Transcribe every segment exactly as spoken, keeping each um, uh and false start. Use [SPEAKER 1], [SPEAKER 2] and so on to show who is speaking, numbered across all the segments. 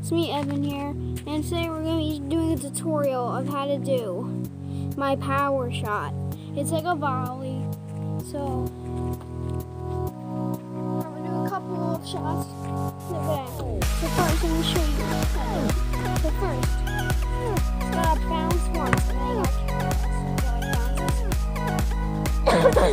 [SPEAKER 1] It's me, Evan here, and today we're going to be doing a tutorial of how to do my power shot. It's like a volley, so I'm going to do a couple of shots in the back. So first, I'm going to show you. So first, it's got to bounce once, and then you got to bounce.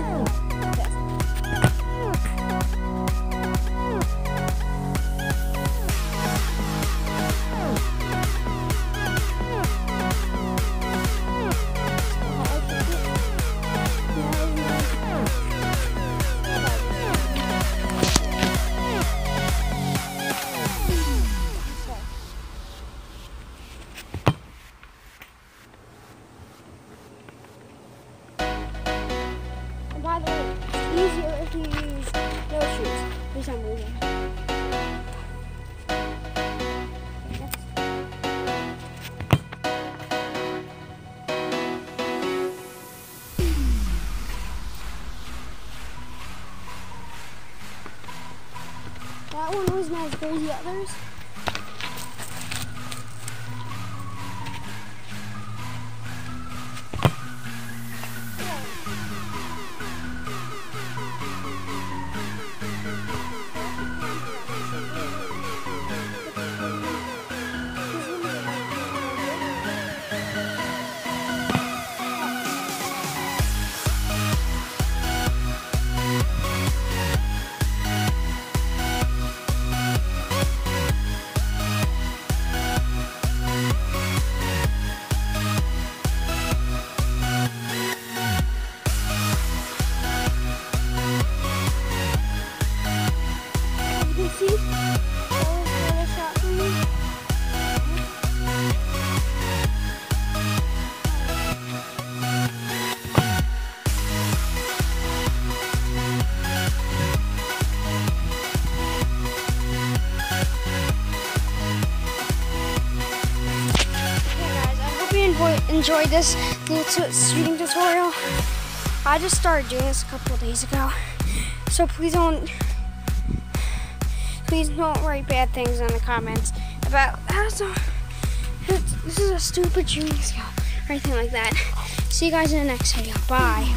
[SPEAKER 1] By the way, it's easier if you use no shoes for some reason. That one wasn't as good as the others. See? That was another shot for me. Okay guys, I hope you enjoyed this little shooting tutorial. I just started doing this a couple of days ago, so please don't Please don't write bad things in the comments about that's a, this is a stupid shooting skill or anything like that. See you guys in the next video. Bye.